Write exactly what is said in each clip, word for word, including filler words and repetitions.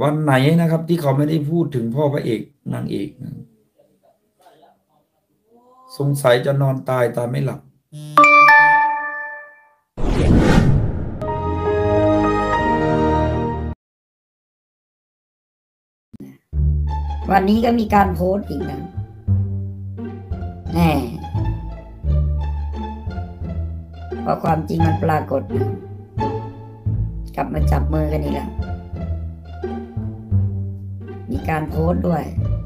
วันไหนนะครับ ที่เขาไม่ได้พูดถึงพ่อพระเอกนางเอกนะสงสัยจะนอนตายตาไม่หลับวันนี้ก็มีการโพสต์อีกนะแน่พอความจริงมันปรากฏนะกลับมาจับมือกันอีกแล้วมีการโพสต์ด้วย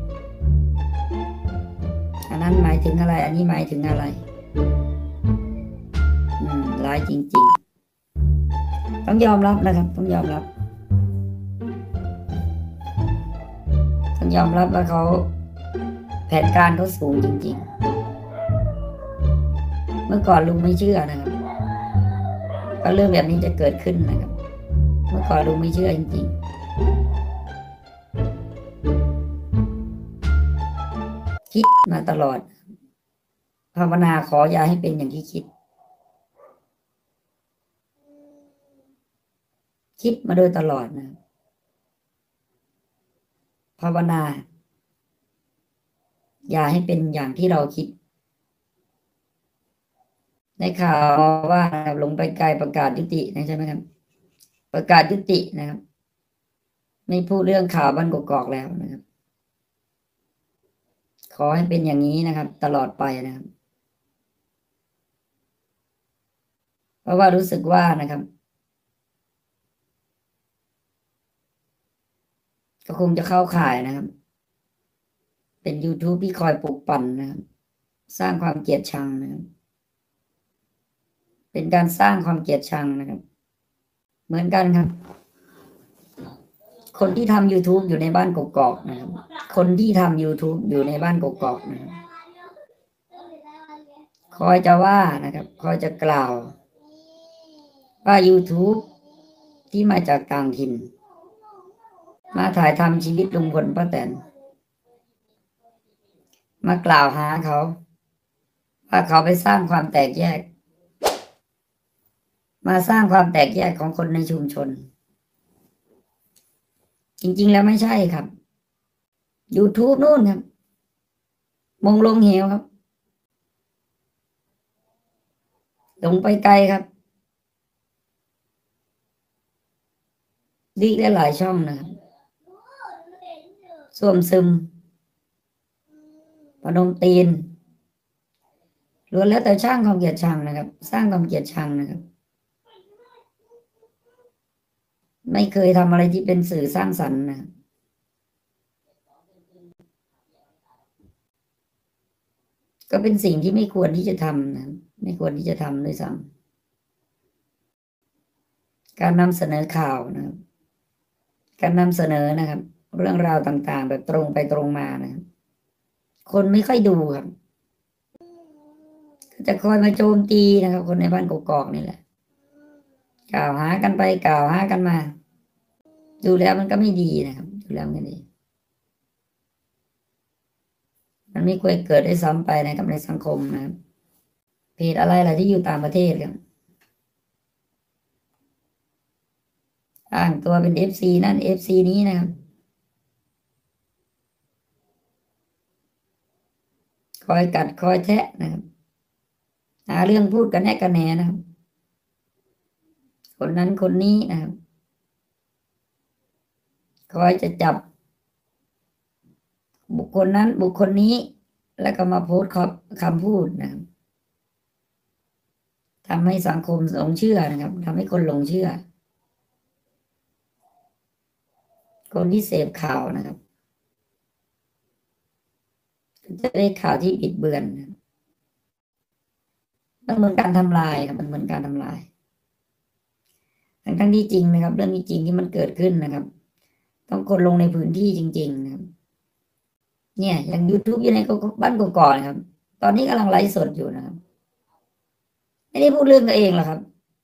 อันนั้นหมายถึงอะไรอันนี้หมายถึงอะไรอืมร้ายจริงๆต้องยอมรับนะครับต้องยอมรับต้องยอมรับว่าเขาแผนการเขาสูงจริงๆเมื่อก่อนลุงไม่เชื่อนะครับว่าเรื่องแบบนี้จะเกิดขึ้นนะครับเมื่อก่อนลุงไม่เชื่อจริงๆคิดมาตลอดภาวนาขออย่าให้เป็นอย่างที่คิดคิดมาโดยตลอดนะภาวนาอย่าให้เป็นอย่างที่เราคิดในข่าวว่าลงไปไกลประกาศยุตินะใช่ไหมครับประกาศยุตินะครับไม่พูดเรื่องข่าวบ้านกกอกแล้วนะครับขอให้เป็นอย่างนี้นะครับตลอดไปนะครับเพราะว่ารู้สึกว่านะครับก็คงจะเข้าข่ายนะครับเป็น YouTube ที่คอยปลุกปั่นนะครับสร้างความเกลียดชังนะครับเป็นการสร้างความเกลียดชังนะครับเหมือนกันครับคนที่ทำ YouTube อยู่ในบ้านกกอกนะครับคนที่ทำ YouTube อยู่ในบ้านกกอกนะครับคอยจะว่านะครับคอยจะกล่าวว่า YouTube ที่มาจากต่างถิ่นมาถ่ายทำชีวิตลุงพลป้าแตนมากล่าวหาเขาว่าเขาไปสร้างความแตกแยกมาสร้างความแตกแยกของคนในชุมชนจริงๆแล้วไม่ใช่ครับ YouTube นู่นครับมงลงเหวครับลงไปไกลครับดีได้หลายช่องนะครับส่วมซึมพนมตีนล้วนแล้วแต่ช่างความเกลียดชังนะครับสร้างความเกลียดชังนะครับไม่เคยทำอะไรที่เป็นสื่อสร้างสรรค์นะก็เป็นสิ่งที่ไม่ควรที่จะทำนะไม่ควรที่จะทำด้วยซ้ำการนำเสนอข่าวนะครับการนำเสนอนะครับเรื่องราวต่างๆแบบตรงไปตรงมานะครับคนไม่ค่อยดูครับจะคอยมาโจมตีนะครับคนในบ้านกกอกนี่แหละกล่าวหากันไปกล่าวหากันมาดูแล้วมันก็ไม่ดีนะครับดูแล้วไม่ดีมันไม่ควรเกิดได้ซ้ำไปนะครับในสังคมนะครับเพจอะไรล่ะที่อยู่ต่างประเทศกันอ้างตัวเป็น เอฟ ซี นั่น เอฟ ซี นี้นะครับคอยกัดคอยแทะนะครับหาเรื่องพูดกันแน่กันแหนนะครับคนนั้นคนนี้นะครับคอยจะจับบุคคลนั้นบุคคลนี้แล้วก็มาโพสต์คำพูดนะครับทำให้สังคมหลงเชื่อนะครับทำให้คนหลงเชื่อคนที่เสพข่าวนะครับจะได้ข่าวที่บิดเบือนมันเหมือนการทำลายครับมันเหมือนการทำลายทั้งทั้งที่จริงนะครับเรื่องนี้จริงที่มันเกิดขึ้นนะครับต้องคนลงในพื้นที่จริงๆนะครับเนี่ยอย่าง YouTube อยู่ในบ้านกกอกนะครับตอนนี้กำลังไลฟ์สดอยู่นะครับไม่ได้พูดเรื่องตัวเองหรอกครับ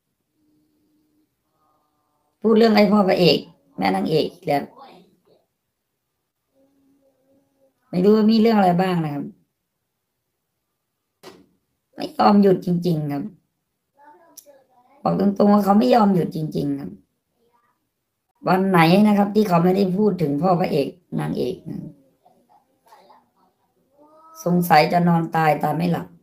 พูดเรื่องไอ้พ่อพระเอกแม่นางเอกแล้วไม่รู้ว่ามีเรื่องอะไรบ้างนะครับไม่ยอมหยุดจริงๆครับบอกตรงๆว่าเขาไม่ยอมหยุดจริงๆครับวันไหนนะครับ ที่เขาไม่ได้พูดถึงพ่อพระเอกนางเอกนะสงสัยจะนอนตายตาไม่หลับ